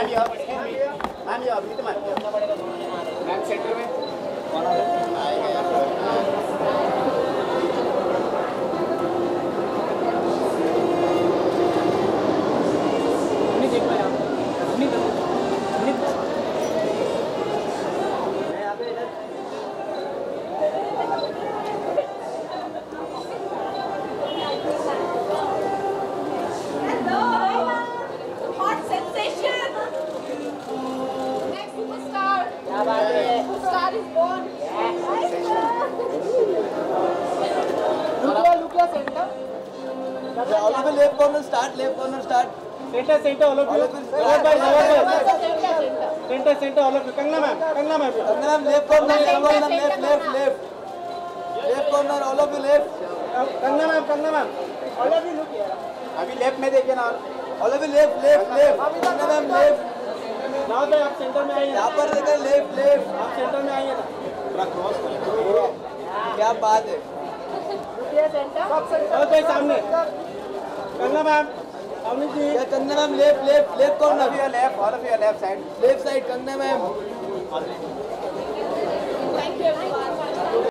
Ma'am ये अभी तो मैम सेंटर में कौन Star is born. Look your center. all of you left corner start Center, all of you. Lower by. Center, all of you. Kangna ma'am. left corner left corner all of you left Kangna ma'am. All of you look here. अभी left में देखिए ना all of you left Kangana ma'am left Now तो आप centre में आइए. यहाँ पर देखिए लेफ्ट आप सेंटर में आइए ना. पूरा क्रॉस करें क्या बात है Look your center. और कोई सामने. Kangna ma'am. अवनी जी. या Kangana ma'am left corner all of you left side left side Kangana ma'am Thank you everyone.